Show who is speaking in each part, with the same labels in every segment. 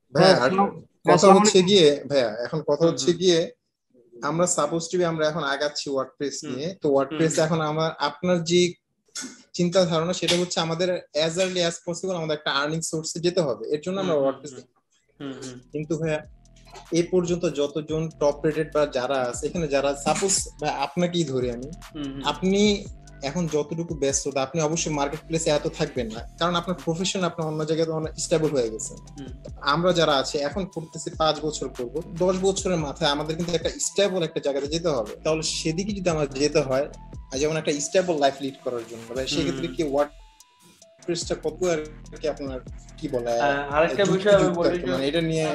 Speaker 1: ভাইয়া আর কথা
Speaker 2: আসসালামু
Speaker 1: হচ্ছে
Speaker 2: আলাইকুম।
Speaker 1: গিয়ে ভাইয়া এখন কথা
Speaker 2: হুম
Speaker 1: হচ্ছে
Speaker 2: হুম
Speaker 1: গিয়ে আমরা সাপোজ টু বি আমরা এখন আগাচ্ছি ওয়ার্ডপ্রেস
Speaker 2: হুম
Speaker 1: নিয়ে, তো
Speaker 2: হুম
Speaker 1: ওয়ার্ডপ্রেস
Speaker 2: হুম
Speaker 1: এখন আমার আপনার যে চিন্তা ধারণা সেটা হচ্ছে আমাদের অ্যাজ আর্লি অ্যাজ পসিবল আমাদের একটা আর্নিং সোর্সে যেতে হবে, এর জন্য
Speaker 2: হুম
Speaker 1: আমরা
Speaker 2: হুম
Speaker 1: ওয়ার্ডপ্রেস।
Speaker 2: হুম হুম হুম
Speaker 1: কিন্তু ভাইয়া এ পর্যন্ত যতজন টপ রেটেড বা যারা আছে এখানে, যারা সাপোজ আপনাকেই ধরি আমি,
Speaker 2: হুম হুম
Speaker 1: আপনি এখন যতটুকু ব্যস্ততা, আপনি অবশ্যই মার্কেট প্লেসে এত থাকবেন না, কারণ আপনার প্রফেশন আপনার অন্য জায়গায় স্টেবল হয়ে গেছে।
Speaker 2: হুম
Speaker 1: আমরা যারা আছে এখন করতেছি 5 বছর করব, 10 বছরের মাথায় আমাদের কিন্তু একটা স্টেবল একটা জায়গাতে যেতে হবে, তাহলে সেদিকে যদি আমার যেতে হয়, যেমন একটা স্টেবল লাইফ লিড করার জন্য ভাই, সেক্ষেত্রে
Speaker 2: হুম।
Speaker 1: কি ওয়ার্ড প্রেসটা কত আর কি আপনার কি বলে
Speaker 2: আরেকটা বিষয় আমি
Speaker 1: যুক্তিযুক্ত আর
Speaker 2: বলি
Speaker 1: কি,
Speaker 2: যে
Speaker 1: মানে এটা নিয়ে।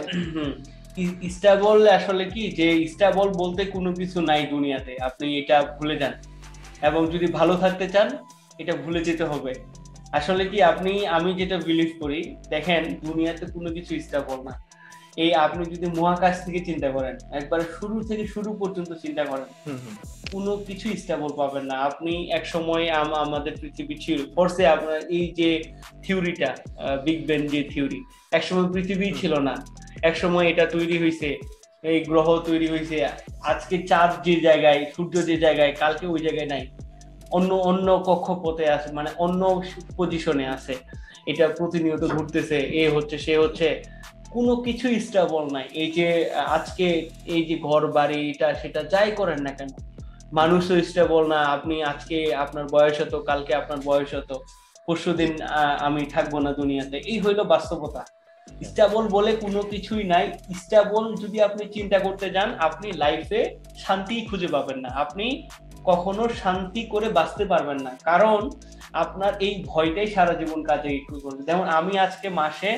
Speaker 2: স্টেবল আসলে কি, যে স্টেবল বলতে কোনো কিছু নাই দুনিয়াতে, আপনি এটা ভুলে যান। এবং যদি ভালো থাকতে চান, এটা ভুলে যেতে হবে। আসলে কি, আমি যেটা বিলিভ করি, দেখেন দুনিয়াতে কোনো কিছু স্টেবল না। এই আপনি যদি মহাকাশ থেকে চিন্তা করেন, একবারে শুরু থেকে শুরু পর্যন্ত চিন্তা করেন,
Speaker 1: হুম হুম
Speaker 2: কোনো কিছু স্টেবল পাবেন না আপনি। এক সময় আমাদের পৃথিবী ছিল ফোর্সে, আপনার এই যে থিওরিটা, বিগ ব্যাং যে থিওরি, এক সময় পৃথিবী
Speaker 1: হুম
Speaker 2: ছিল না, এক সময় এটা তৈরি হয়েছে, এই গ্রহ তৈরি হয়েছে। আজকে চাঁদ যে জায়গায়, সূর্য যে জায়গায়, কালকে ওই জায়গায় নাই, অন্য অন্য কক্ষপথে আছে, মানে অন্য পজিশনে আছে। এটা প্রতিনিয়ত ঘুরতেছে, এ হচ্ছে সে হচ্ছে, কোনো কিছু স্টেবল নাই। এই যে আজকে এই যে ঘর বাড়ি এটা সেটা যাই করেন না কেন, মানুষও স্টেবল না। আপনি আজকে আপনার বয়স হতো, কালকে আপনার বয়স হতো,
Speaker 1: জি
Speaker 2: পরশুদিন আমি থাকবো না দুনিয়াতে। এই হইলো বাস্তবতা। স্টেবল বলে কোনো কিছুই নাই। স্টেবল যদি আপনি চিন্তা করতে যান, আপনি লাইফে শান্তি খুঁজে পাবেন না, আপনি কখনো শান্তি করে বাঁচতে পারবেন না, কারণ আপনার এই ভয়টাই সারা জীবন কাজে করবে। যেমন আমি আজকে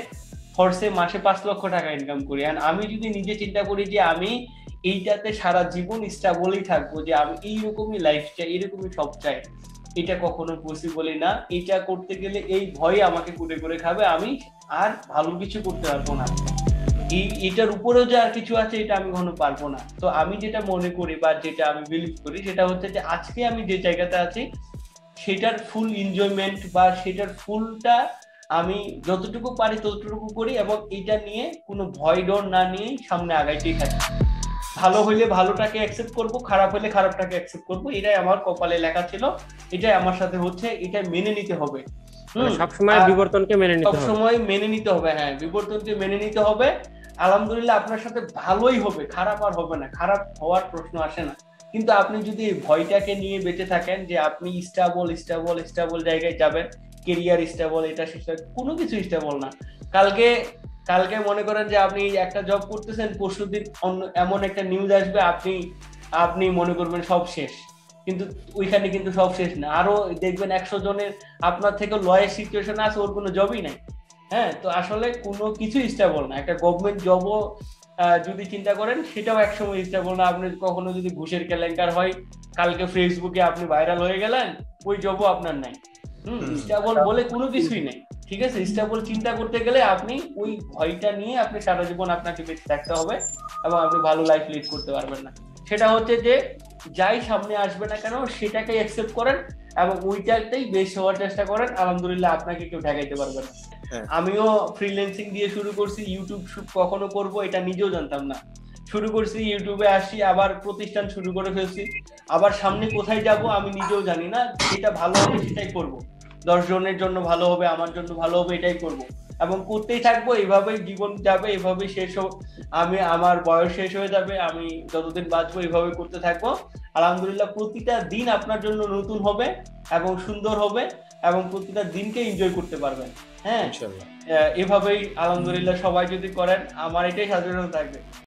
Speaker 2: মাসে 5 লক্ষ টাকা ইনকাম করি, আর আমি যদি নিজে চিন্তা করি যে আমি এইটাতে সারা জীবন স্টেবলই থাকবো, যে আমি এইরকমই লাইফ চাই, এরকমই সব চাই, এটা কখনো পসিবলই না। এটা করতে গেলে এই ভয় আমাকে কুড়ে করে খাবে, আমি আর ভালো কিছু করতে পারবো না। এটার উপরেও যে আর কিছু আছে, এটা আমি কখনো পারবো না। তো আমি যেটা মনে করি বা যেটা আমি বিলিভ করি, সেটা হচ্ছে যে আজকে আমি যে জায়গাতে আছি, সেটার ফুল এনজয়মেন্ট বা সেটার ফুলটা আমি যতটুকু পারি ততটুকু করি, এবং এটা নিয়ে কোনো ভয় ডর না নিয়ে সামনে আগাইতেই থাকি। ভালো হইলে ভালোটাকে অ্যাকসেপ্ট করব, খারাপ হইলে খারাপটাকে অ্যাকসেপ্ট করব, এটাই আমার কপালে লেখা ছিল, এটাই আমার সাথে হচ্ছে, এটা মেনে নিতে হবে।
Speaker 3: মানে
Speaker 2: হুম।
Speaker 3: সবসময়
Speaker 2: আর
Speaker 3: বিবর্তনকে মেনে
Speaker 2: সব
Speaker 3: নিতে হবে।
Speaker 2: সময় মেনে নিতে হবে, হ্যাঁ, বিবর্তনকে মেনে নিতে হবে। আলহামদুলিল্লাহ আপনার সাথে ভালোই হবে, খারাপ আর হবে না, খারাপ হওয়ার প্রশ্ন আসে না। কিন্তু আপনি যদি এই ভয়টাকে নিয়ে বেঁচে থাকেন যে আপনি স্টেবল স্টেবল স্টেবল জায়গায় যাবেন, কেরিয়ার স্টেবল, এটা সেটা, কোনো কিছু স্টেবল না। কালকে কালকে মনে করেন যে আপনি একটা জব করতেছেন, পরশুদিন অন্য এমন একটা নিউজ আসবে, আপনি আপনি মনে করবেন সব শেষ। কিন্তু ওইখানে কিন্তু সব শেষ না, আরো দেখবেন 100 জনের আপনার থেকে লয়ের সিচুয়েশন আছে, ওর কোনো জবই নাই। হ্যাঁ, তো আসলে কোনো কিছু স্টেবল না। একটা গভর্নমেন্ট জবও যদি চিন্তা করেন, সেটাও একসময় স্টেবল না। আপনি কখনো যদি ঘুষের কেলেঙ্কার হয়, কালকে ফেসবুকে আপনি ভাইরাল হয়ে গেলেন, ওই জবও আপনার নাই। স্টেবল বলে কোনো কিছুই নেই। ঠিক আছে, স্টেবল চিন্তা করতে গেলে আপনি ওই ভয়টা নিয়ে আপনি সারা জীবন আপনাকে বেঁচে থাকতে হবে, এবং আপনি ভালো লাইফ লিড করতে পারবেন না। সেটা হচ্ছে যে যাই সামনে আসবে না কেন, সেটাকে অ্যাকসেপ্ট করেন এবং ওইটাতেই বেশ হওয়ার চেষ্টা করেন। আলহামদুলিল্লাহ আপনাকে কেউ ঠেকাইতে পারবে না।
Speaker 1: হ্যাঁ
Speaker 2: আমিও ফ্রিল্যান্সিং দিয়ে শুরু করছি, ইউটিউব কখনো করব এটা নিজেও জানতাম না। শুরু করছি, ইউটিউবে আসি, আবার প্রতিষ্ঠান শুরু করে ফেলছি, আবার সামনে কোথায় যাব আমি নিজেও জানি না। যেটা ভালো হবে সেটাই করব, 10 জনের জন্য ভালো হবে, আমার জন্য ভালো হবে, এটাই করব এবং করতেই থাকবো। এইভাবেই জীবন যাবে, এইভাবেই শেষ হোক, আমি আমার বয়স শেষ হয়ে যাবে, আমি যতদিন বাঁচবো এইভাবে করতে থাকবো। আলহামদুলিল্লাহ প্রতিটা দিন আপনার জন্য নতুন হবে এবং সুন্দর হবে, এবং প্রতিটা দিনকে এনজয় করতে পারবেন। হ্যাঁ,
Speaker 1: ইনশাল্লাহ।
Speaker 2: এভাবেই আলহামদুলিল্লাহ সবাই যদি করেন, আমার এটাই সাজেশন থাকবে।